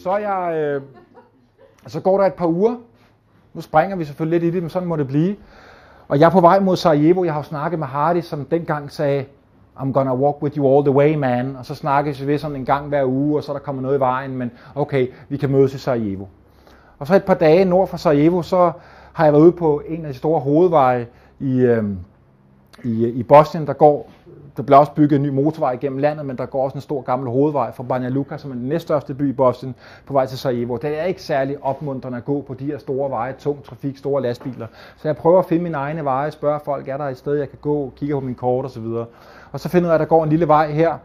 Så går der et par uger. Nu springer vi selvfølgelig lidt i det, men sådan må det blive. Og jeg er på vej mod Sarajevo. Jeg har jo snakket med Hardy, som dengang sagde, I'm gonna walk with you all the way, man. Og så snakkes vi ved sådan en gang hver uge, og så er der kommer noget i vejen, men okay, vi kan mødes i Sarajevo. Og så et par dage nord for Sarajevo, så har jeg været ude på en af de store hovedveje i Bosnien. Der bliver også bygget en ny motorvej gennem landet, men der går også en stor gammel hovedvej fra Banja Luka, som er den næststørste by i Bosnien, på vej til Sarajevo. Det er ikke særlig opmuntrende at gå på de her store veje, tung trafik, store lastbiler. Så jeg prøver at finde mine egne veje, spørger folk, er der et sted, jeg kan gå, kigger på min kort osv. Og så finder jeg, at der går en lille vej her,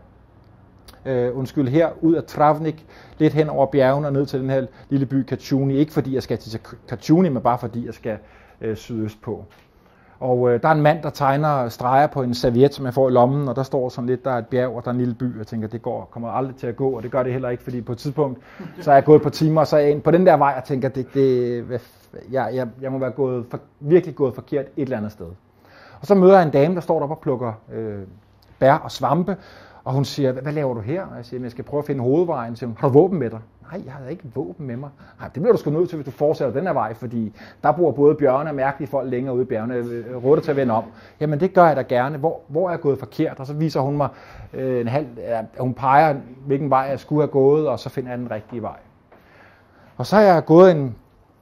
her ud af Travnik, lidt hen over bjergene og ned til den her lille by Katjuni. Ikke fordi jeg skal til Katjuni, men bare fordi jeg skal sydøst på. Og der er en mand, der tegner streger på en serviet, som jeg får i lommen, og der står sådan lidt, der er et bjerg, og der er en lille by. Jeg tænker, det kommer aldrig til at gå, og det gør det heller ikke, fordi på et tidspunkt, så er jeg gået et par timer, og så er jeg ind på den der vej, og tænker, jeg må være virkelig gået forkert et eller andet sted. Og så møder jeg en dame, der står deroppe og plukker bær og svampe, og hun siger, hvad laver du her? Og jeg siger, jeg skal prøve at finde hovedvejen. Så siger hun, har du våben med dig? Nej, jeg har ikke våben med mig. Nej, det bliver du sgu nødt til, hvis du fortsætter den her vej, fordi der bor både bjørne og mærkelige folk længere ude i bjergene. Råder til at vende om. Jamen det gør jeg da gerne. Hvor er jeg gået forkert? Og så viser hun mig hun peger, hvilken vej jeg skulle have gået, og så finder jeg den rigtige vej. Og så har jeg gået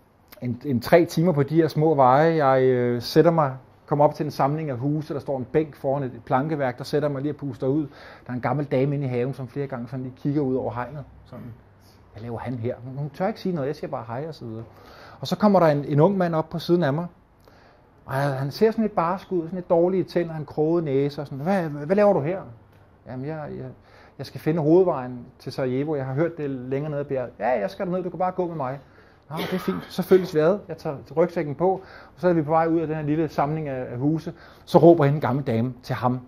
en 3 timer på de her små veje. Jeg sætter mig, kommer op til en samling af huse, der står en bænk foran et plankeværk, der sætter mig lige og puster ud. Der er en gammel dame inde i haven, som flere gange sådan lige kigger ud over hegnet. Sådan, hvad laver han her? Hun tør ikke sige noget, jeg siger bare hej og så videre. Og så kommer der en ung mand op på siden af mig, og han ser sådan lidt barsk ud, sådan lidt dårlige tænder, han kroget næse og sådan, hvad laver du her? Jamen jeg skal finde hovedvejen til Sarajevo, jeg har hørt det længere nede ad bjerget. Ja, jeg skal derned, du kan bare gå med mig. Nå, det er fint. Så følges vi ad. Jeg tager rygsækken på, og så er vi på vej ud af den her lille samling af huse. Så råber hende en gammel dame til ham,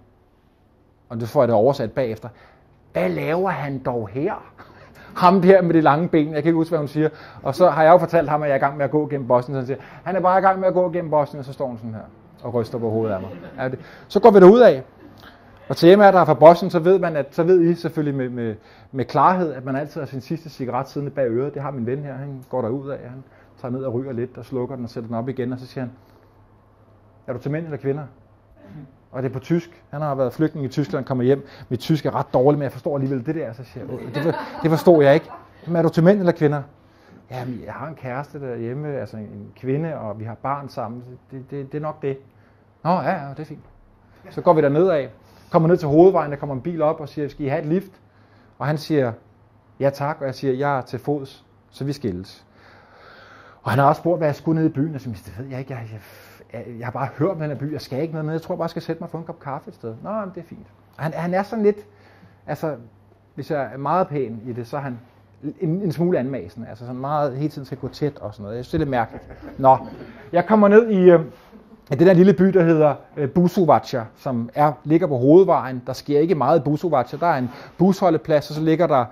og det får jeg det oversat bagefter. Hvad laver han dog her? Ham der med de lange ben, jeg kan ikke huske, hvad hun siger. Og så har jeg jo fortalt ham, at jeg er i gang med at gå gennem Bosnien. Så han siger, han er bare i gang med at gå gennem Bosnien, og så står hun sådan her og ryster på hovedet af mig. Så går vi derud af. Og til jer, der er fra Bosnien, så ved I selvfølgelig med klarhed, at man altid har sin sidste cigaret siddende bag øret. Det har min ven her, han går derud af, han tager ned og ryger lidt og slukker den og sætter den op igen, og så siger han, er du til mænd eller kvinder? Og det er på tysk. Han har været flygtning i Tyskland og kommer hjem. Mit tysk er ret dårligt, men jeg forstår alligevel det der. Så siger jeg, det forstår jeg ikke. Men er du til mænd eller kvinder? Jamen, jeg har en kæreste derhjemme, altså en kvinde, og vi har barn sammen. Det er nok det. Nå, ja, det er fint. Så går vi derned af. Kommer ned til hovedvejen, der kommer en bil op og siger, skal I have et lift? Og han siger, ja tak, og jeg siger, jeg er til fods, så vi skilles. Og han har også spurgt, hvad jeg skulle ned i byen, og jeg siger, det ved jeg ikke, jeg har bare hørt om den her by, jeg skal ikke ned, jeg tror bare, jeg skal sætte mig og få en kop kaffe et sted. Nå, men det er fint. Og han er sådan lidt, altså, hvis jeg er meget pæn i det, så er han en smule anmasende, altså sådan meget, hele tiden skal gå tæt og sådan noget. Jeg synes, det er lidt mærkeligt. Nå, jeg kommer ned i den der lille by, der hedder Busovaca, som ligger på hovedvejen. Der sker ikke meget i Busovaca. Der er en busholdeplads, og så ligger der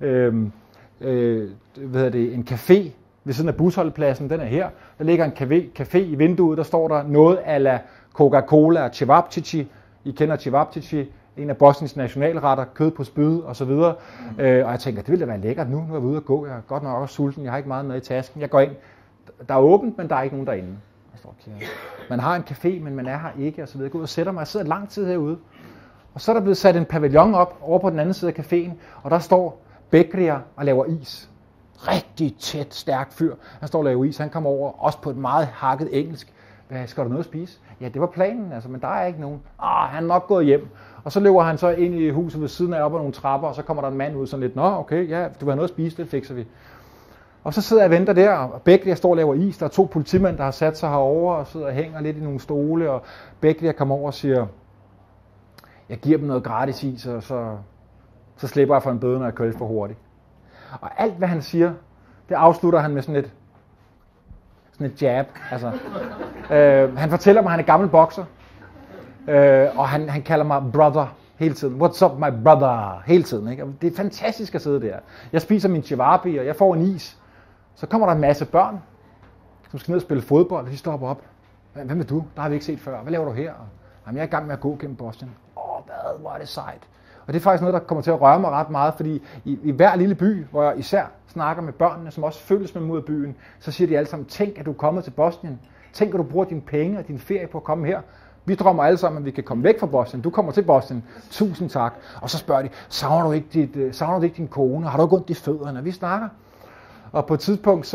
en café ved siden af busholdepladsen. Den er her. Der ligger en café i vinduet. Der står der noget a la Coca-Cola og cevapcici. I kender cevapcici, en af Bosniens nationalretter, kød på spyd og så videre. Og jeg tænker, det ville da være lækkert nu. Nu er vi ude at gå. Jeg er godt nok også sulten. Jeg har ikke meget med i tasken. Jeg går ind. Der er åbent, men der er ikke nogen derinde. Man har en café, men man er her ikke, og så videre. Jeg går ud og sætter mig. Jeg sidder lang tid herude. Og så er der blevet sat en pavillon op over på den anden side af caféen, og der står Bekria og laver is. Rigtig tæt, stærk fyr. Han står og laver is. Han kommer over, også på et meget hakket engelsk. Skal du noget at spise? Ja, det var planen, altså, men der er ikke nogen. Han er nok gået hjem. Og så løber han så ind i huset ved siden af, op ad nogle trapper, og så kommer der en mand ud sådan lidt, nå, okay, ja, du vil have noget at spise, det fikser vi. Og så sidder jeg og venter der, og Bekria står og laver is. Der er 2 politimænd, der har sat sig herovre og sidder og hænger lidt i nogle stole, og Bekria kommer over og siger, jeg giver dem noget gratis is, og så slipper jeg for en bøde, når jeg kører for hurtigt. Og alt, hvad han siger, det afslutter han med sådan et jab. Altså, han fortæller mig, at han er gammel bokser, og han kalder mig brother hele tiden. What's up, my brother? Hele tiden. Ikke? Og det er fantastisk at sidde der. Jeg spiser min cevapi, og jeg får en is. Så kommer der en masse børn, som skal ned og spille fodbold, og de stopper op. Hvem er du? Der har vi ikke set før. Hvad laver du her? Jamen, jeg er i gang med at gå gennem Bosnien. Hvor er det sejt. Og det er faktisk noget, der kommer til at røre mig ret meget, fordi i hver lille by, hvor jeg især snakker med børnene, som også følges med mod byen, så siger de alle sammen, tænk at du er kommet til Bosnien. Tænk at du bruger dine penge og din ferie på at komme her. Vi drømmer alle sammen, at vi kan komme væk fra Bosnien. Du kommer til Bosnien. Tusind tak. Og så spørger de, savner du ikke din kone? Har du ikke ondt i fødderne? Vi snakker. Og på et tidspunkt,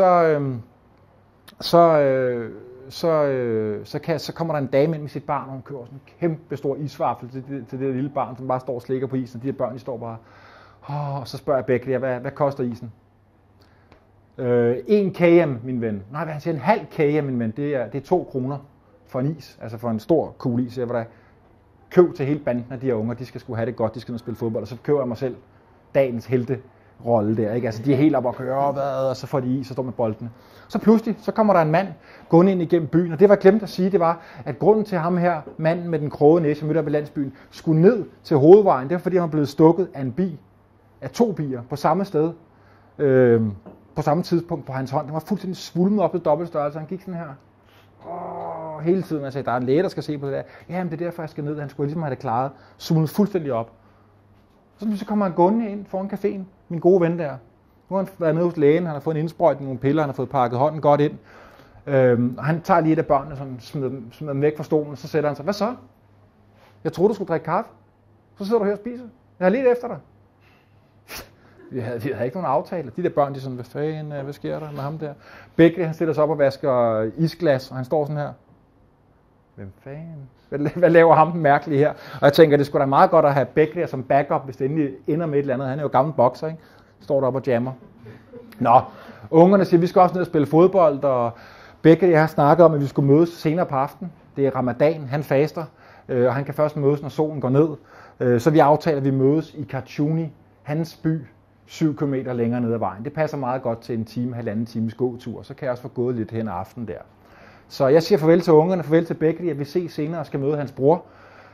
så kommer der en dame ind med sit barn, og hun kører sådan en kæmpe stor isvaffel til det lille barn, som bare står og slikker på isen. Og de her børn, de står bare, og så spørger jeg Beckley, hvad koster isen? 1 km, min ven. Nej, han siger en halv km, min ven. Det er 2 kroner for en is, altså for en stor kugle is. Jeg var der køb til hele banden af de her unger, de skal sgu have det godt, de skal ud og spille fodbold, og så køber jeg mig selv dagens helterolle der, ikke? Altså de er helt op og kører, og så får de is og står med boldene. Så pludselig, så kommer der en mand gående ind igennem byen, og det var glemt at sige, det var, at grunden til ham her, manden med den krogede næse, jeg mødte op i landsbyen, skulle ned til hovedvejen, det var fordi han var blevet stukket af en bi, af 2 bier, på samme sted, på samme tidspunkt på hans hånd. Den var fuldstændig svulmet op til dobbeltstørrelse, han gik sådan her. Hele tiden, jeg sagde, der er en læge, der skal se på det der. Jamen, det er derfor, jeg skal ned. Han skulle ligesom have det klaret. Svulmet fuldstændig op. Så kommer han gående ind foran caféen. Min gode ven der. Nu har han været nede hos lægen, han har fået en indsprøjtning, nogle piller, han har fået pakket hånden godt ind. Og han tager lige et af børnene, sådan, smider dem væk fra stolen, og så sætter han sig. Hvad så? Jeg troede, du skulle drikke kaffe. Så sidder du her og spiser. Jeg har lidt efter dig. Vi havde ikke nogen aftale. De der børn, de er sådan, hvad fanden, hvad sker der med ham der? Beckley, han stiller sig op og vasker isglas, og han står sådan her. Hvem fanden? Hvad laver ham den mærkelige her? Og jeg tænker, det skulle da meget godt at have Beckley som backup, hvis det endelig ender med et eller andet. Han er jo gammel bokser, ikke? Står der op og jammer. Nå, ungerne siger, vi skal også ned og spille fodbold, og Beckley har snakket om, at vi skulle mødes senere på aftenen. Det er ramadan, han faster, og han kan først mødes, når solen går ned. Så vi aftaler, at vi mødes i Karchuni, hans by, 7 km længere ned ad vejen. Det passer meget godt til en time, 1,5 times gåtur, så kan jeg også få gået lidt hen ad aftenen der. Så jeg siger farvel til ungerne, farvel til Beckley, at vi ses senere og skal møde hans bror.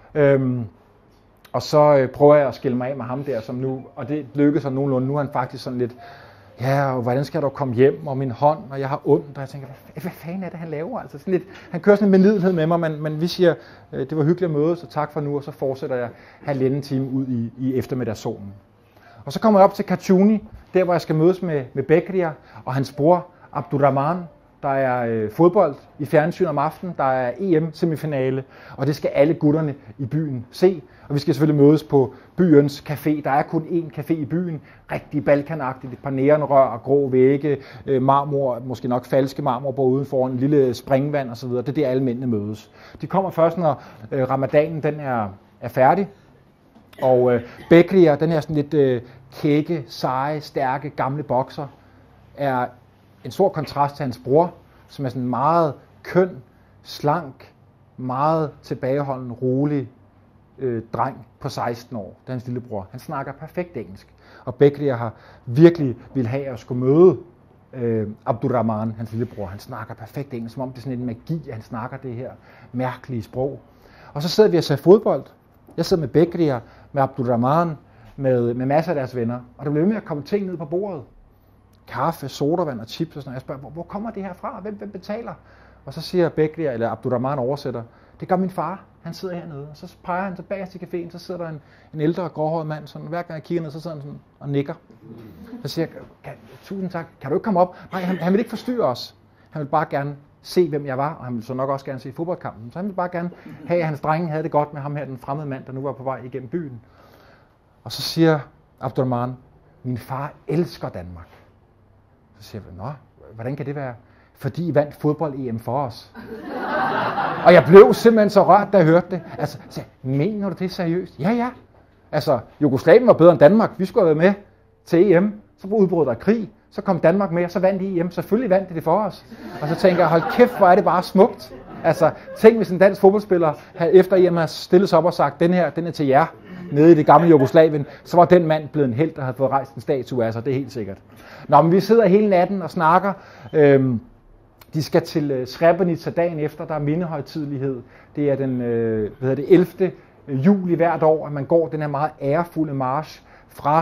Og så prøver jeg at skille mig af med ham der, som nu, og det lykkes så nogenlunde. Nu er han faktisk sådan lidt, ja, og hvordan skal jeg dog komme hjem, og min hånd, og jeg har ondt, og jeg tænker, hvad fanden er det, han laver? Altså sådan lidt, han kører sådan en medlidenhed med mig, men vi siger, det var hyggeligt at møde, så tak for nu, og så fortsætter jeg 1,5 time ud i eftermiddagssolen. Og så kommer jeg op til Karchuni, der hvor jeg skal mødes med Beckley og hans bror Abdurrahman. Der er fodbold i fjernsyn om aftenen, der er EM-semifinale, og det skal alle gutterne i byen se. Og vi skal selvfølgelig mødes på byens café. Der er kun én café i byen, rigtig balkanagtigt, et par neonrør, grå vægge, marmor, måske nok falske marmorbord udenfor, en lille springvand osv. Det er der alle mændene mødes. De kommer først, når ramadanen den er færdig. Og Beckley, den her sådan lidt kække, seje, stærke, gamle bokser, er en stor kontrast til hans bror, som er sådan en meget køn, slank, meget tilbageholden, rolig dreng på 16 år. Det er hans lillebror. Han snakker perfekt engelsk. Og Beckley har virkelig ville have at skulle møde Abdurrahman, hans lillebror. Han snakker perfekt engelsk, som om det er sådan en magi, at han snakker det her mærkelige sprog. Og så sidder vi og ser fodbold. Jeg sidder med Beckley og med Abdurrahman, med masser af deres venner. Og der bliver ved med at komme ting ned på bordet. Kaffe, sodavand og chips og sådan noget. Jeg spørger, hvor kommer det her fra? Hvem betaler? Og så siger Beckley, eller Abdurrahman oversætter, det gør min far. Han sidder hernede. Og så peger han tilbage til caféen, så sidder der en ældre, gråhåret mand. Sådan, hver gang jeg kigger ned, så sidder han sådan og nikker. Så siger jeg, tusind tak, kan du ikke komme op? Nej, han vil ikke forstyrre os. Han vil bare gerne se, hvem jeg var, og han ville så nok også gerne se fodboldkampen. Så han ville bare gerne have, at hans drenge havde det godt med ham her, den fremmede mand, der nu var på vej igennem byen. Og så siger Abdurrahman, min far elsker Danmark. Så siger jeg, nå, hvordan kan det være? Fordi I vandt fodbold-EM for os. Og jeg blev simpelthen så rørt, da jeg hørte det. Altså, så, mener du det seriøst? Ja. Altså, Jugoslavien var bedre end Danmark. Vi skulle have været med til EM. Så udbrød der krig. Så kom Danmark med, og så vandt de EM. Selvfølgelig vandt de det for os. Og så tænker jeg, hold kæft, hvor er det bare smukt. Altså, tænk hvis en dansk fodboldspiller efter EM har stillet sig op og sagt, den her, den er til jer, nede i det gamle Jugoslavien, så var den mand blevet en helt, der havde fået rejst en statue af sig, det er helt sikkert. Nå, men vi sidder hele natten og snakker. De skal til Srebrenica dagen efter, der er mindehøjtidelighed. Det er den 11. juli hvert år, at man går den her meget ærefulde march fra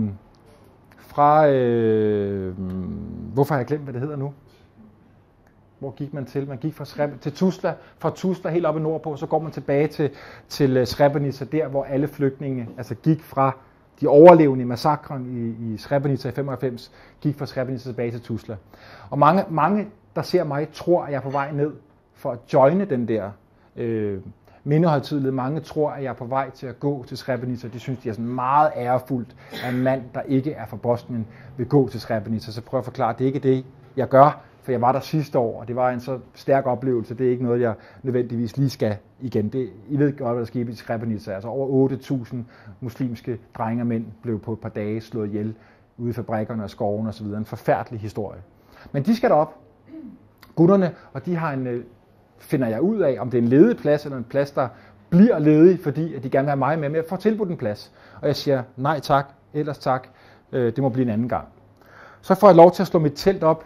hvorfor har jeg glemt, hvad det hedder nu? Hvor gik man til? Man gik til Tuzla, fra Tuzla helt oppe nordpå, så går man tilbage til Srebrenica, der hvor alle flygtninge altså gik fra de overlevende i massakren i Srebrenica i 95, gik fra Srebrenica tilbage til Tuzla. Og mange, der ser mig, tror, at jeg er på vej ned for at joine den der mindeholdtidlighed. Mange tror, at jeg er på vej til at gå til Srebrenica. De synes, de er sådan meget ærefuldt, at en mand, der ikke er fra Bosnien, vil gå til Srebrenica. Så prøv at forklare, det er ikke det, jeg gør, for jeg var der sidste år, og det var en så stærk oplevelse. Det er ikke noget, jeg nødvendigvis lige skal igen. I ved godt, hvad der skete i Srebrenica. Altså over 8.000 muslimske drenge og mænd blev på et par dage slået ihjel ude i fabrikkerne og skoven osv. En forfærdelig historie. Men de skal derop, gutterne, og de har finder jeg ud af, om det er en ledig plads, eller en plads, der bliver ledig, fordi at de gerne vil have mig med, men jeg får tilbudt en plads. Og jeg siger, nej tak, ellers tak, det må blive en anden gang. Så får jeg lov til at slå mit telt op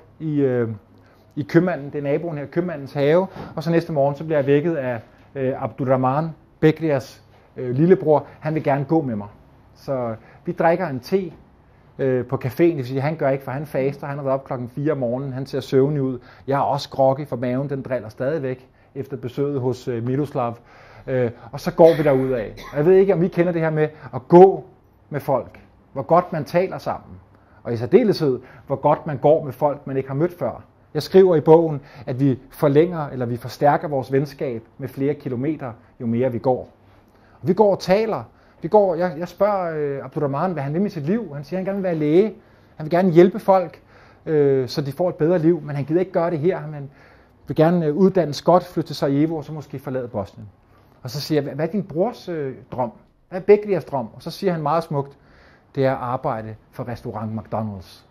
i købmanden, det er naboen her, købmandens have, og så næste morgen, så bliver jeg vækket af Abdurrahman, Bekrias lillebror. Han vil gerne gå med mig. Så vi drikker en te på caféen, det vil sige, han gør ikke, for han faster, han har været op klokken 4 om morgenen, han ser søvnig ud. Jeg har også groggy, for maven den driller stadigvæk efter besøget hos Miloslav. Og så går vi derudad. Og jeg ved ikke, om I kender det her med at gå med folk. Hvor godt man taler sammen. Og i særdeleshed, hvor godt man går med folk, man ikke har mødt før. Jeg skriver i bogen, at vi forlænger, eller vi forstærker vores venskab med flere kilometer, jo mere vi går. Og vi går og taler. Jeg spørger Abdurrahman, hvad han vil med sit liv. Han siger, at han gerne vil være læge. Han vil gerne hjælpe folk, så de får et bedre liv. Men han gider ikke gøre det her. Han vil gerne uddannes godt, flytte til Sarajevo, og så måske forlade Bosnien. Og så siger jeg, hvad er din brors drøm? Hvad er Bekrias drøm? Og så siger han meget smukt, det er at arbejde for restaurant McDonald's.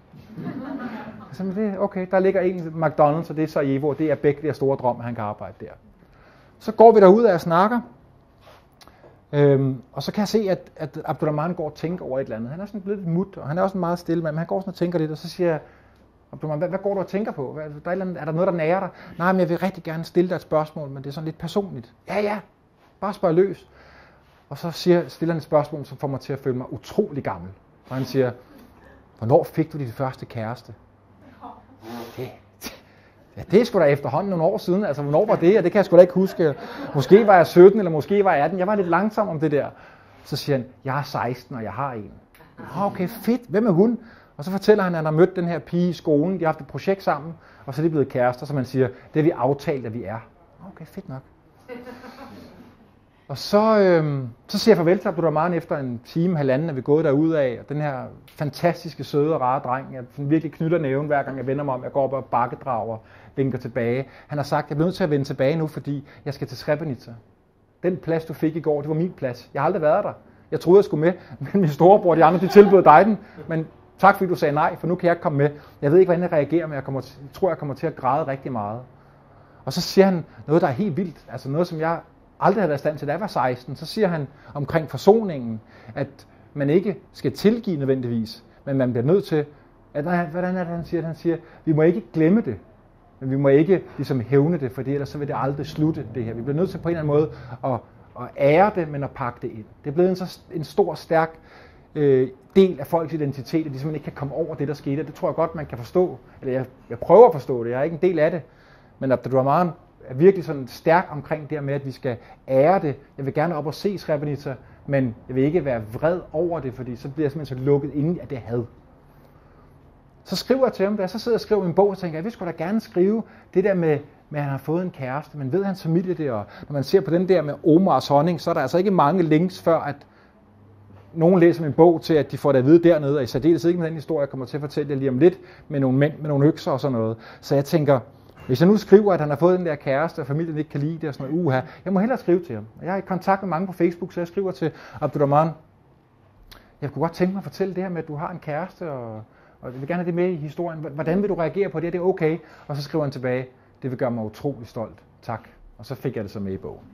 Så det, okay, der ligger en McDonald's, og det er Sarajevo, og det er Bekrias store drøm, at han kan arbejde der. Så går vi derud og snakker. Og så kan jeg se, at Abdurrahman går og tænker over et eller andet. Han er sådan blevet lidt mut, og han er også en meget stille mand, men han går sådan og tænker lidt, og så siger jeg, Abdurrahman, hvad går du og tænker på? Er der noget, der nærer dig? Nej, men jeg vil rigtig gerne stille dig et spørgsmål, men det er sådan lidt personligt. Ja, bare spørg løs. Og så stiller han et spørgsmål, som får mig til at føle mig utrolig gammel. Og han siger, hvornår fik du dit første kæreste? Det er sgu da efterhånden nogle år siden. Altså, hvornår var det? Og det kan jeg sgu da ikke huske. Måske var jeg 17, eller måske var jeg 18. Jeg var lidt langsom om det der. Så siger han, jeg er 16, og jeg har en. Okay, fedt. Hvem er hun? Og så fortæller han, at han har mødt den her pige i skolen. De har haft et projekt sammen, og så er de blevet kærester, som man siger, det er vi aftalt, at vi er. Okay, fedt nok. Og så siger jeg farvel til Abdurrahman efter en time, halvanden, er vi gået derudad. Og den her fantastiske, søde og rare dreng, jeg virkelig knytter næven, hver gang jeg vender mig om. Jeg går op og bakkedrager, vinker tilbage. Han har sagt, jeg bliver nødt til at vende tilbage nu, fordi jeg skal til Srebrenica. Den plads, du fik i går, det var min plads. Jeg har aldrig været der. Jeg troede, jeg skulle med, men min storebror og de andre, de tilbød dig den. Men tak, fordi du sagde nej, for nu kan jeg ikke komme med. Jeg ved ikke, hvordan jeg reagerer, men jeg tror, jeg kommer til at græde rigtig meget. Og så siger han noget, der er helt vildt. Altså noget, som jeg aldrig havde været i stand til, da jeg var 16. Så siger han omkring forsoningen, at man ikke skal tilgive nødvendigvis, men man bliver nødt til, hvordan er det, han siger? Han siger, vi må ikke glemme det, men vi må ikke ligesom hævne det, for ellers så vil det aldrig slutte det her. Vi bliver nødt til på en eller anden måde at ære det, men at pakke det ind. Det er blevet en stor, stærk del af folks identitet, at de simpelthen ikke kan komme over det, der skete. Det tror jeg godt, man kan forstå. Eller jeg prøver at forstå det, jeg er ikke en del af det. Men Abdurrahman er virkelig sådan stærk omkring det med, at vi skal ære det. Jeg vil gerne op og se Srebrenica, men jeg vil ikke være vred over det, fordi så bliver jeg simpelthen så lukket inde af det had. Så skriver jeg til ham, da jeg så sidder og skriver min bog, og tænker, jeg vil sgu da gerne skrive det der med, at han har fået en kæreste, men ved hans familie det, og når man ser på den der med Omars honning, så er der altså ikke mange links, før at nogen læser min bog til, at de får det at vide dernede, og i særdeleshed ikke med den historie, jeg kommer til at fortælle jer lige om lidt, med nogle mænd med nogle økser og sådan noget. Så jeg tænker, hvis jeg nu skriver, at han har fået den der kæreste, og familien ikke kan lide det og sådan noget, jeg må hellere skrive til ham. Jeg er i kontakt med mange på Facebook, så jeg skriver til Abdurrahman, jeg kunne godt tænke mig at fortælle det her med, at du har en kæreste, og jeg vil gerne have det med i historien. Hvordan vil du reagere på det? Det er okay. Og så skriver han tilbage, det vil gøre mig utrolig stolt. Tak. Og så fik jeg det så med i bogen.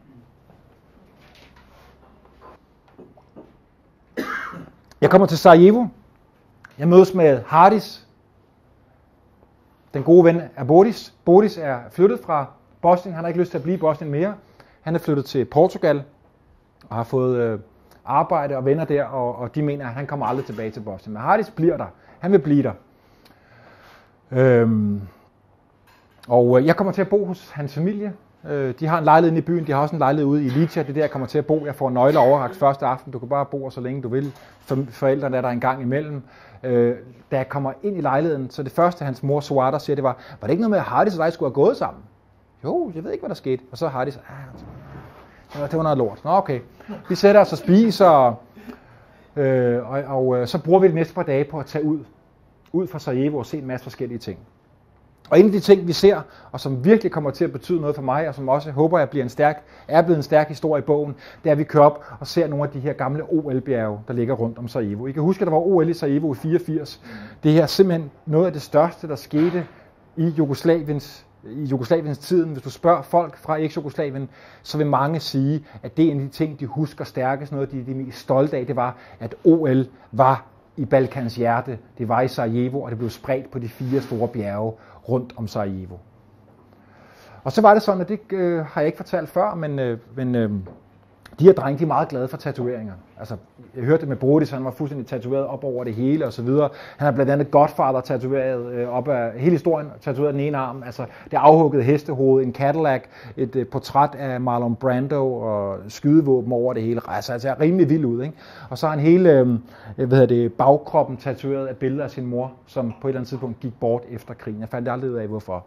Jeg kommer til Sarajevo. Jeg mødes med Hardis, den gode ven af Bodis. Bodis er flyttet fra Bosnien. Han har ikke lyst til at blive i Bosnien mere. Han er flyttet til Portugal og har fået arbejde og venner der, og de mener, at han kommer aldrig tilbage til Bosnien. Men Hardis bliver der. Han vil blive der. Og jeg kommer til at bo hos hans familie. De har en lejlighed i byen, de har også en lejlighed ude i Licia. Det er der, jeg kommer til at bo. Jeg får nøgler overrakt første aften. Du kan bare bo så længe du vil. Forældrene er der en gang imellem. Da jeg kommer ind i lejligheden, så det første, hans mor Suada siger, det var det ikke noget med, at Hardis og dig skulle have gået sammen? Jo, jeg ved ikke, hvad der skete. Og så Hardis, det var noget lort. Nå, okay. Vi sætter os og spiser, og så bruger vi de næste par dage på at tage ud fra Sarajevo og se en masse forskellige ting. Og en af de ting, vi ser, og som virkelig kommer til at betyde noget for mig, og som også håber, jeg er blevet en stærk historie i bogen, det er, at vi kører op og ser nogle af de her gamle OL-bjerge, der ligger rundt om Sarajevo. I kan huske, at der var OL i Sarajevo i 84. Det her er simpelthen noget af det største, der skete i Jugoslaviens tiden. Hvis du spørger folk fra eks-Jugoslavien, så vil mange sige, at det er en af de ting, de husker stærkest. Noget, de er mest stolte af, det var, at OL var i Balkans hjerte. Det var i Sarajevo, og det blev spredt på de 4 store bjerge rundt om Sarajevo. Og så var det sådan, at det har jeg ikke fortalt før, men de her drenge, de er meget glade for tatoveringer. Altså, jeg hørte det med Brodis, han var fuldstændig tatoveret op over det hele og så videre. Han har blandt andet Godfather tatoveret op af hele historien, tatoveret den ene arm. Altså, det afhuggede hestehoved, en Cadillac, et portræt af Marlon Brando og skydevåben over det hele. Altså, det ser rimelig vildt ud, ikke? Og så har han hele bagkroppen tatoveret af billeder af sin mor, som på et eller andet tidspunkt gik bort efter krigen. Jeg fandt aldrig ud af, hvorfor.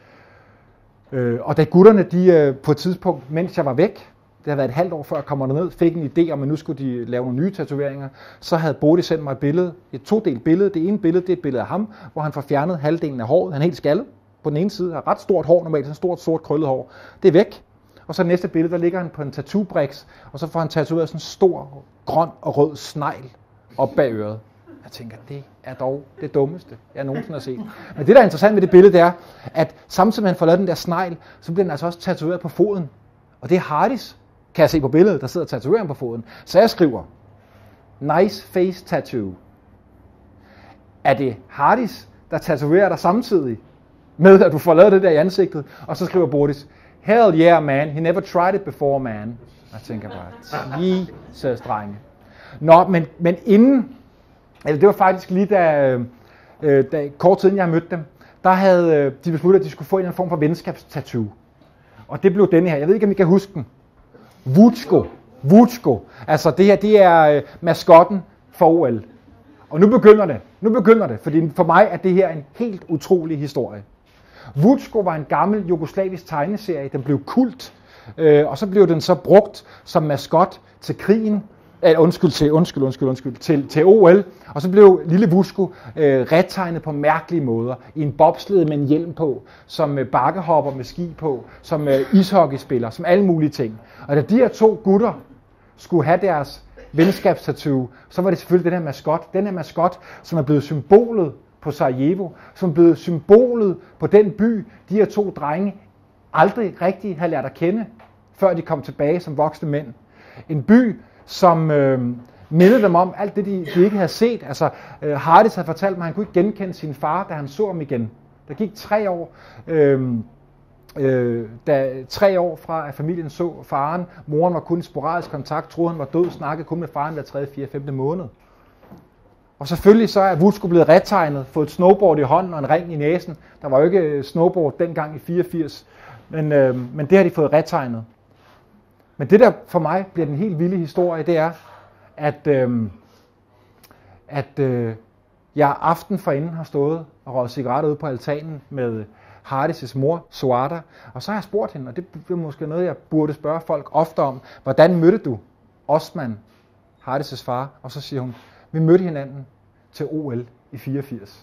Og da gutterne, de på et tidspunkt, mens jeg var væk, det havde været et halvt år før jeg kommer derned, fik en idé om, at nu skulle de lave nogle nye tatoveringer. Så havde Bodil sendt mig et billede, et 2-delt billede. Det ene billede, det er et billede af ham, hvor han får fjernet halvdelen af håret. Han er helt skaldet på den ene side, har ret stort hår normalt, sådan stort sort krøllet hår. Det er væk. Og så det næste billede, der ligger han på en tattoo-briks, og så får han tatoveret sådan en stor, grøn og rød snegl op bag øret. Jeg tænker, det er dog det dummeste, jeg nogensinde har set. Men det, der er interessant med det billede, det er, at samtidig med han får lavet den der snegl, så bliver den altså også tatoveret på foden. Og det er Hardis, kan jeg se på billedet, der sidder tatoveringen på foden. Så jeg skriver, nice face tattoo. Er det Hardis, der tatoverer dig samtidig med, at du får lavet det der i ansigtet? Og så skriver Bodis, hell yeah man, he never tried it before man. Jeg tænker bare, Jesus drenge. Nå, men inden, eller det var faktisk lige da kort siden jeg mødte dem, der havde de besluttet, at de skulle få en eller anden form for venskabstattoo. Og det blev denne her, jeg ved ikke om I kan huske den. Vučko. Altså det her, det er maskotten for OL. Og nu begynder det, fordi for mig er det her en helt utrolig historie. Vučko var en gammel jugoslavisk tegneserie, den blev kult, og så blev den så brugt som maskot til krigen, til OL, og så blev lille Vučko retegnet på mærkelige måder, i en bobslede med en hjelm på, som bakkehopper med ski på, som ishockeyspiller, som alle mulige ting. Og da de her 2 gutter skulle have deres venskabstattoo, så var det selvfølgelig den her maskot, som er blevet symbolet på Sarajevo, som er blevet symbolet på den by, de her 2 drenge aldrig rigtig havde lært at kende, før de kom tilbage som voksne mænd. En by, som mindede dem om alt det, de ikke havde set. Altså, Hardis havde fortalt mig, at han kunne ikke genkende sin far, da han så ham igen. Der gik 3 år, da 3 år fra, at familien så faren. Moren var kun i sporadisk kontakt, troede han var død, snakkede kun med faren hver 3., 4., 5. måned. Og selvfølgelig så er Vučko blevet retegnet, fået et snowboard i hånden og en ring i næsen. Der var jo ikke snowboard dengang i 84, men det har de fået retegnet. Men det der for mig bliver den helt vilde historie, det er, at jeg aften forinden har stået og røget cigaretter ude på altanen med Hardis' mor, Suada, og så har jeg spurgt hende, og det er måske noget, jeg burde spørge folk ofte om, hvordan mødte du Osman, Hardis' far? Og så siger hun, vi mødte hinanden til OL i 84.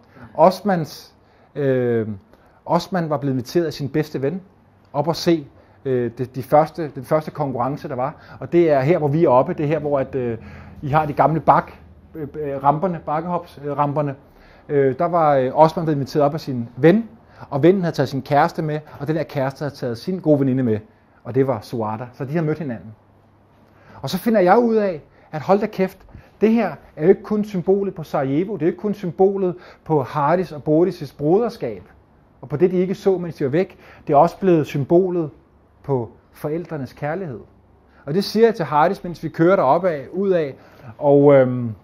Osman var blevet inviteret af sin bedste ven op at se den første konkurrence, der var. Og det er her, hvor vi er oppe. Det er her, hvor I har de gamle bakkehopsramperne. Der var Osman blevet inviteret op af sin ven, og vennen havde taget sin kæreste med, og den her kæreste havde taget sin gode veninde med, og det var Suada. Så de har mødt hinanden. Og så finder jeg ud af, at hold da kæft, det her er jo ikke kun symbolet på Sarajevo, det er jo ikke kun symbolet på Hardis og Bodis' broderskab, og på det, de ikke så, mens de var væk. Det er også blevet symbolet på forældrenes kærlighed. Og det siger jeg til Hardis, mens vi kører deroppe ud af,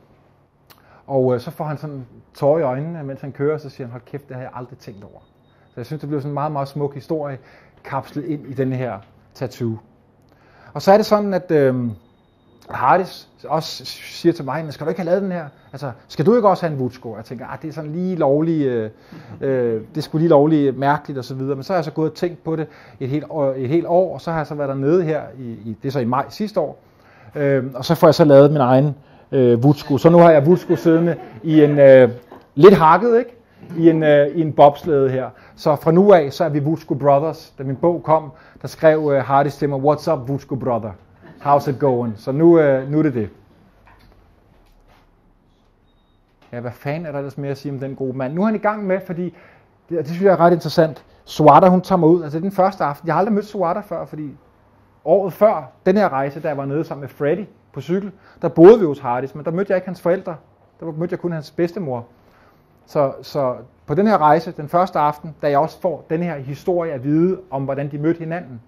og så får han sådan tårer i øjnene, mens han kører, så siger han, hold kæft, det har jeg aldrig tænkt over. Så jeg synes, det blev sådan en meget, meget smuk historie, kapslet ind i den her tattoo. Og så er det sådan, at Hardis også siger til mig, men skal du ikke have lavet den her? Altså, skal du ikke også have en Woodsko? Jeg tænker, det er sådan lige lovligt, det skulle lige lovligt mærkeligt og så videre. Men så har jeg så gået og tænkt på det et helt år, og så har jeg så været dernede her, det er så i maj sidste år, og så får jeg så lavet min egen Woodsko. Så nu har jeg Woodsko siddende i en lidt hakket, ikke? I en bobslæde her. Så fra nu af, så er vi Woodsko Brothers. Da min bog kom, der skrev Hardis til mig, "What's up, Woodsko brother? How's it going?" Så nu er det det. Ja, hvad fanden er der ellers mere at sige om den gode mand? Nu er han i gang med, fordi, det synes jeg er ret interessant, Suada, hun tager mig ud. Altså den første aften, jeg har aldrig mødt Suada før, fordi året før den her rejse, da jeg var nede sammen med Freddy på cykel, der boede vi hos Hardis, men der mødte jeg ikke hans forældre. Der mødte jeg kun hans bedstemor. Så på den her rejse, den første aften, da jeg også får den her historie at vide om, hvordan de mødte hinanden,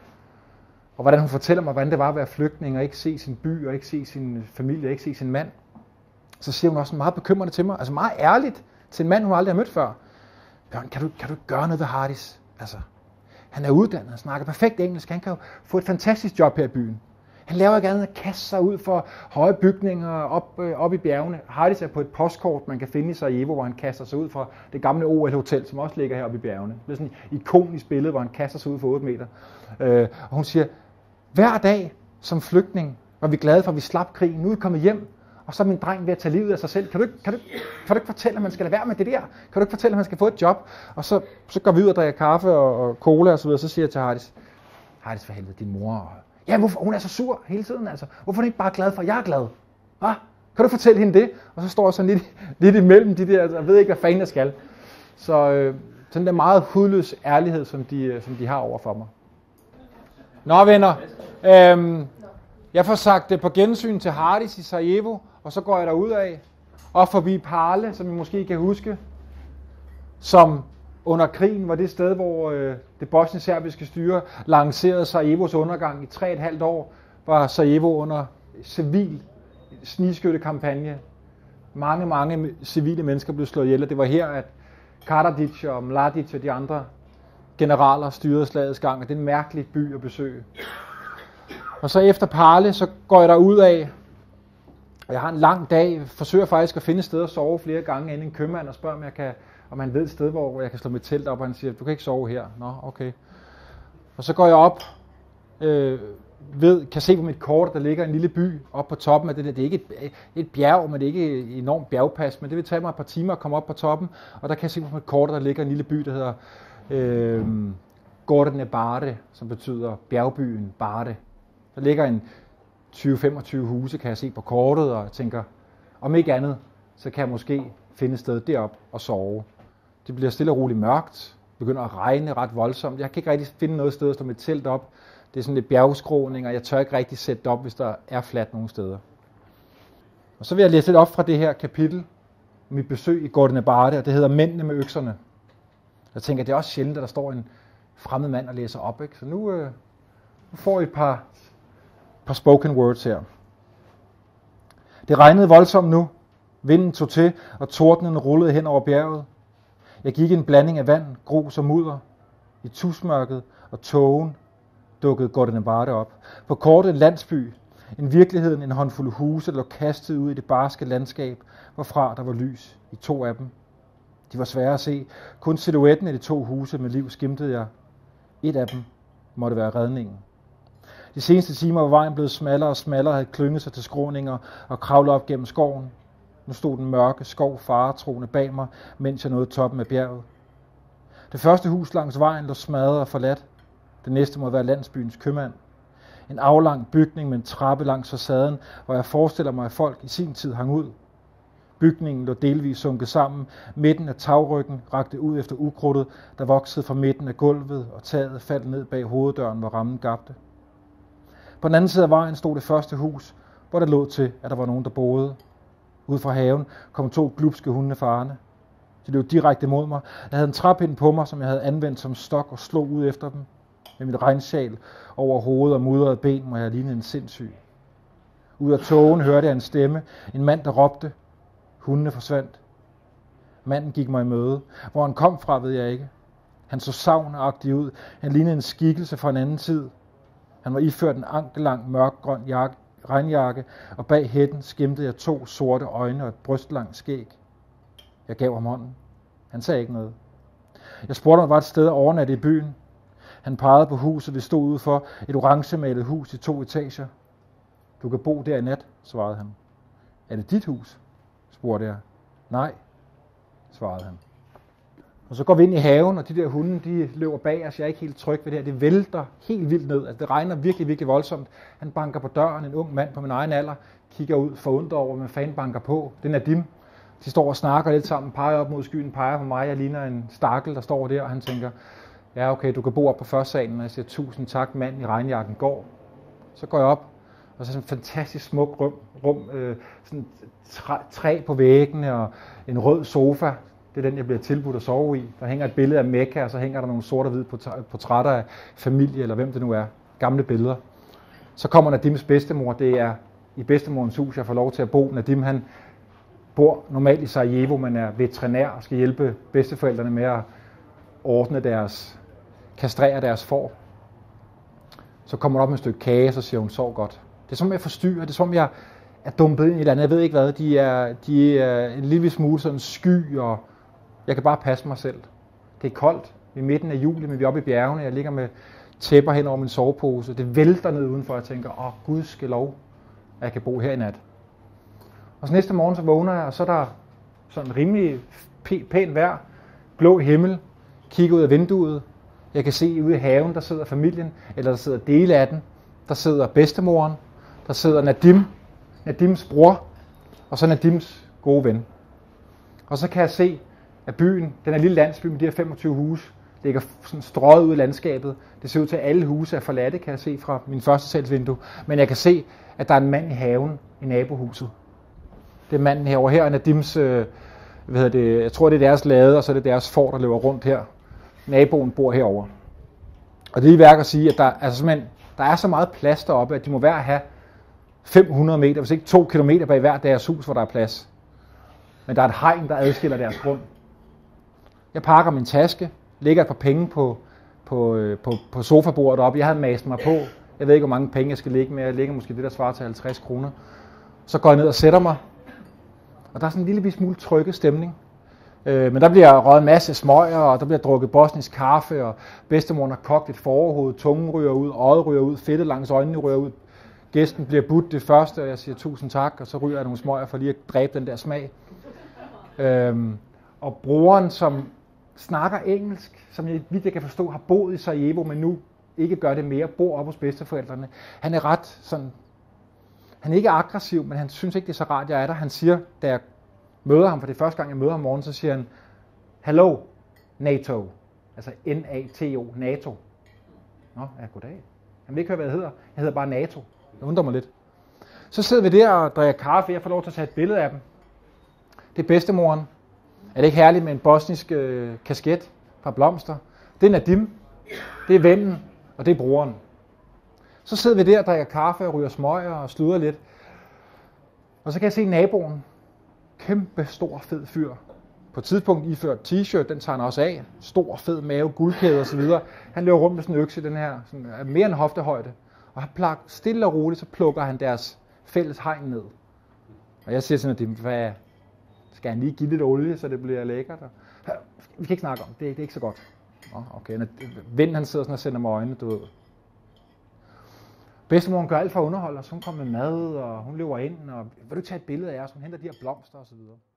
og hvordan hun fortæller mig, hvordan det var at være flygtning, og ikke se sin by, og ikke se sin familie, og ikke se sin mand, så siger hun også meget bekymrende til mig, altså meget ærligt til en mand, hun aldrig har mødt før. Bjørn, kan du ikke gøre noget ved Hardis? Altså, han er uddannet, han snakker perfekt engelsk, han kan jo få et fantastisk job her i byen. Han laver ikke andet at kaste sig ud for høje bygninger op i bjergene. Hardis er på et postkort, man kan finde i Sarajevo, hvor han kaster sig ud fra det gamle OL Hotel, som også ligger heroppe i bjergene. Det er sådan et ikonisk billede, hvor han kaster sig ud for 8 meter. Og hun siger, hver dag som flygtning var vi glade for, at vi slap krigen. Nu er vi kommet hjem, og så er min dreng ved at tage livet af sig selv. Kan du ikke fortælle, at man skal lade være med det der? Kan du ikke fortælle, at man skal få et job? Og så går vi ud og drikker kaffe og cola og så videre. Så siger jeg til Hardis, Hardis for helvede, din mor. Ja, hvorfor? Hun er så sur hele tiden, altså. Hvorfor er hun ikke bare glad for, at jeg er glad? Hva? Kan du fortælle hende det? Og så står jeg sådan lidt imellem de der, altså, jeg ved ikke, hvad fanden jeg skal. Så sådan der meget hudløs ærlighed, som de har over for mig. Nå venner, jeg får sagt det på gensyn til Hardis i Sarajevo, og så går jeg derud af, og forbi Parle, som I måske kan huske, som under krigen var det sted, hvor det bosnisk-serbiske styre lancerede Sarajevos undergang i 3,5 år, var Sarajevo under civil snigskyttekampagne. Mange civile mennesker blev slået ihjel, og det var her, at Karadzic og Mladic og de andre generaler styrede slagets gang, og det er en mærkelig by at besøge. Og så efter Parle, så går jeg derud af, og jeg har en lang dag, forsøger faktisk at finde et sted at sove flere gange inden en købmand og spørger, om han ved et sted, hvor jeg kan slå mit telt op, og han siger, du kan ikke sove her. Nå, okay. Og så går jeg op, kan se på mit kort, der ligger en lille by oppe på toppen af det der. Det er ikke et bjerg, men det er ikke et enormt bjergpas, men det vil tage mig et par timer at komme op på toppen, og der kan jeg se på mit kort, der ligger en lille by, der hedder Gorne Bare, som betyder bjergbyen Bare. Der ligger en 20-25 huse, kan jeg se på kortet, og jeg tænker, om ikke andet, så kan jeg måske finde et sted derop og sove. Det bliver stille og roligt mørkt, begynder at regne ret voldsomt. Jeg kan ikke rigtig finde noget sted at slå mit telt op. Det er sådan lidt bjergskråning, og jeg tør ikke rigtig sætte det op, hvis der er fladt nogle steder. Og så vil jeg læse lidt op fra det her kapitel, mit besøg i Gorne Bare, og det hedder Mændene med økserne. Jeg tænker, det er også sjældent, at der står en fremmed mand og læser op, ikke? Så nu får I et par spoken words her. Det regnede voldsomt nu. Vinden tog til, og tordenen rullede hen over bjerget. Jeg gik i en blanding af vand, grus og mudder. I tusmørket og tågen dukkede Gorne Bare op. På kortet en landsby. En virkeligheden en håndfuld huse, der lå kastet ud i det barske landskab, hvorfra der var lys i 2 af dem. De var svære at se. Kun silhuetten af de 2 huse med liv skimtede jeg. Et af dem måtte være redningen. De seneste timer var vejen blevet smallere og smallere, havde klynget sig til skråninger og kravlet op gennem skoven. Nu stod den mørke skov faretroende bag mig, mens jeg nåede toppen af bjerget. Det første hus langs vejen lå smadret og forladt. Det næste må være landsbyens købmand. En aflang bygning med en trappe langs facaden, hvor jeg forestiller mig, at folk i sin tid hang ud. Bygningen lå delvis sunket sammen. Midten af tagryggen rakte ud efter ukrudtet, der voksede fra midten af gulvet, og taget faldt ned bag hoveddøren, hvor rammen gabte. På den anden side af vejen stod det første hus, hvor det lå til, at der var nogen, der boede. Ud fra haven kom 2 glupske hunde farende. De løb direkte mod mig. Jeg havde en træpind på mig, som jeg havde anvendt som stok og slog ud efter dem. Med mit regnsjal over hovedet og mudrede ben, hvor jeg lignede en sindssyg. Ud af tågen hørte jeg en stemme. En mand, der råbte. Hundene forsvandt. Manden gik mig i møde. Hvor han kom fra, ved jeg ikke. Han så savnagtig ud. Han lignede en skikkelse fra en anden tid. Han var iført en ankellang mørkgrøn regnjakke, og bag hætten skimtede jeg 2 sorte øjne og et brystlangt skæg. Jeg gav ham hånden. Han sagde ikke noget. Jeg spurgte, om der var et sted at overnatte i byen. Han pegede på huset, vi stod ude for, et orangemalet hus i 2 etager. Du kan bo der i nat, svarede han. Er det dit hus? Spurgte jeg. Nej, svarede han. Og så går vi ind i haven, og de der hunde, de løber bag os. Jeg er ikke helt tryg ved det her. Det vælter helt vildt ned. Altså, det regner virkelig, virkelig voldsomt. Han banker på døren, en ung mand på min egen alder, kigger ud forundret over, hvad fanden banker på. Det er Nadim. De står og snakker lidt sammen, peger op mod skyen, peger på mig. Jeg ligner en stakkel, der står der, og han tænker, ja okay, du kan bo op på første salen. Og jeg siger, 1000 tak, mand i regnjakken går. Så går jeg op, og så er sådan en fantastisk smuk rum, sådan træ på væggene og en rød sofa. Det er den, jeg bliver tilbudt at sove i. Der hænger et billede af Mekka, og så hænger der nogle sort og hvide portrætter af familie, eller hvem det nu er. Gamle billeder. Så kommer Nadims bedstemor. Det er i bedstemorens hus, jeg får lov til at bo. Nadim, han bor normalt i Sarajevo, men er veterinær og skal hjælpe bedsteforældrene med at kastrere deres får. Så kommer hun op med et stykke kage, og så siger hun, sov godt. Det er som, jeg forstyrrer. Det er som, jeg er dumpet ind i et eller andet. Jeg ved ikke hvad. De er en lille smule sådan sky, og jeg kan bare passe mig selv. Det er koldt. Vi er midten af juli, men vi er oppe i bjergene. Jeg ligger med tæpper hen over min sovepose. Det vælter ned udenfor, jeg tænker, gudskelov, at jeg kan bo her i nat. Og så næste morgen, så vågner jeg, og så er der sådan rimelig pænt vejr, blå himmel, kigger ud af vinduet. Jeg kan se ude i haven, der sidder familien, eller der sidder dele af den. Der sidder bedstemoren, der sidder Nadims bror, og så Nadims gode ven. Og så kan jeg se, at byen, den er lille landsby med de her 25 huse, ligger sådan strøget ud i landskabet. Det ser ud til, at alle huse er forladte, kan jeg se fra min første salgsvindue. Men jeg kan se, at der er en mand i haven i nabohuset. Det er manden herovre. Her er Nadims, jeg tror det er deres lade, og så er det deres får, der løber rundt her. Naboen bor herovre. Og det er lige værd at sige, at der er så meget plads deroppe, at de må have 500 meter, hvis ikke 2 kilometer bag hver deres hus, hvor der er plads. Men der er et hegn, der adskiller deres grund. Jeg pakker min taske, lægger et par penge på sofabordet deroppe. Jeg havde mast mig på. Jeg ved ikke, hvor mange penge jeg skal lægge med. Jeg lægger måske det, der svarer til 50 kroner. Så går jeg ned og sætter mig. Og der er sådan en lille smule trygge stemning. Men der bliver røget en masse smøger, og der bliver drukket bosnisk kaffe, og bedstemoren har kogt et forhoved, tungen ryger ud, øjet ryger ud, fedtet langs øjnene ryger ud. Gæsten bliver budt det første, og jeg siger 1000 tak, og så ryger jeg nogle smøger for lige at dræbe den der smag. Og broren, som snakker engelsk, som jeg vidt jeg kan forstå, har boet i Sarajevo, men nu ikke gør det mere, bor op hos bedsteforældrene. Han er ret sådan, han er ikke aggressiv, men han synes ikke, det er så rart, jeg er der. Han siger, da jeg møder ham, for det er første gang, jeg møder ham om morgenen, så siger han, hello, NATO. Altså N-A-T-O, NATO. Nå, ja, goddag. Jeg vil ikke høre, hvad jeg hedder. Jeg hedder bare NATO. Det undrer mig lidt. Så sidder vi der og drikker kaffe. Jeg får lov til at tage et billede af dem. Det er bedstemoren. Er det ikke herligt med en bosnisk kasket fra blomster? Det er Nadim. Det er vennen, og det er broren. Så sidder vi der og drikker kaffe og ryger smøger og sluder lidt. Og så kan jeg se naboen. Kæmpe stor fed fyr. På et tidspunkt iført t-shirt, den tager han også af. Stor fed mave, guldkæde osv. Han løber rundt med sådan en økse, den her, sådan, mere end hoftehøjde. Og stille og roligt, så plukker han deres fælles hegn ned. Og jeg siger sådan, at hvad skal han lige give lidt olie, så det bliver lækkert? Vi kan ikke snakke om det er ikke så godt. Okay, Vind han sidder sådan og sender mig øjnene, du ved. Bedstemoren gør alt for at underholde os. Hun kommer med mad, og hun løber ind, og vil du tage et billede af os? Hun henter de her blomster osv.